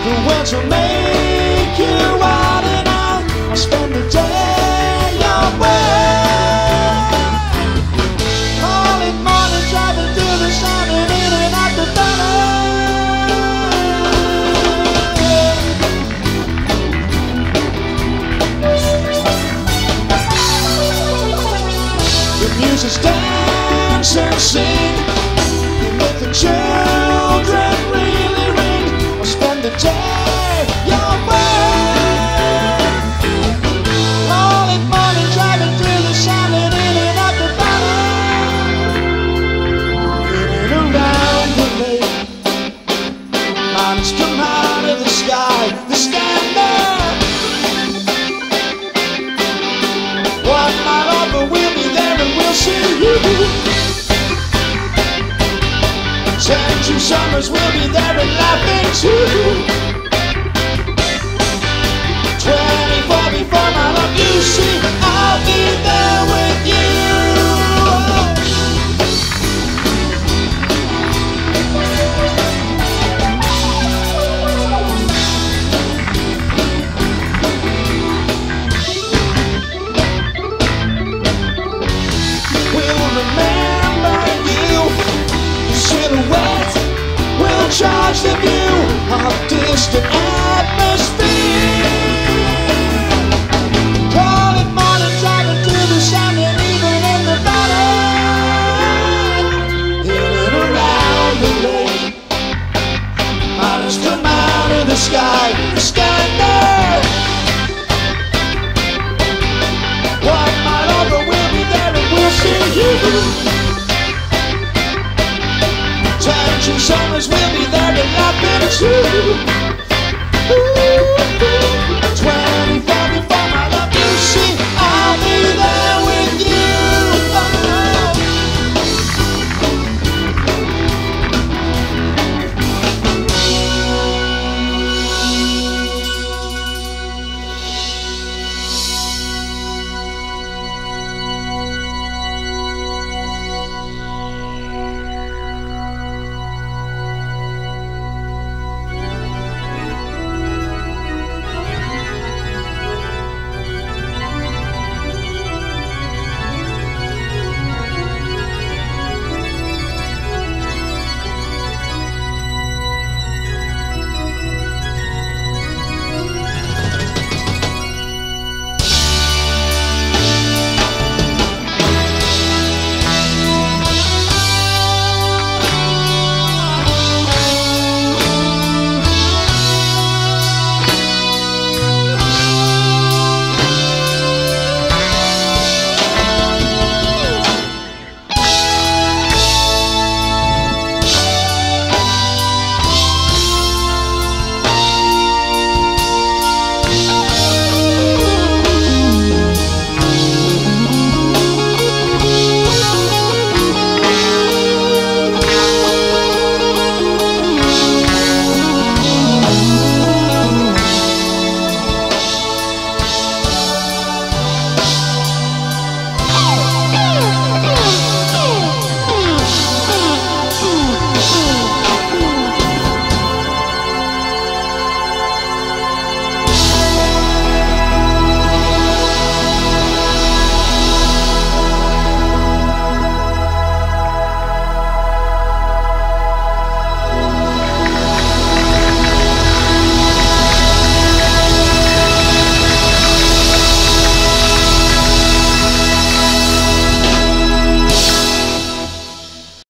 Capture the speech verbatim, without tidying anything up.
the world to make you out, and I'll spend the day your way. All in morning, driving through the sun and in and out the the music's dance and sing. You make the children really ring. I'll spend the day your way. All in morning, driving through the sun and in and out the valley, in and around the lake. Mountains come out of the sky, they stand there. One mile over, we'll be there and we'll see you. Ten two summers, we'll be there and laughing too. Twenty-four before my love, you see, I'll be there with you. We'll remember you, your silhouette will charge the view of distant atmosphere. Call it morning, driving through the sun and even in the valley, in and around the lake. Mountains come out of the sky, stand there. One mile over, we'll be there and we'll see you. Ten two summers, we'll be there and laughing too. Ooh.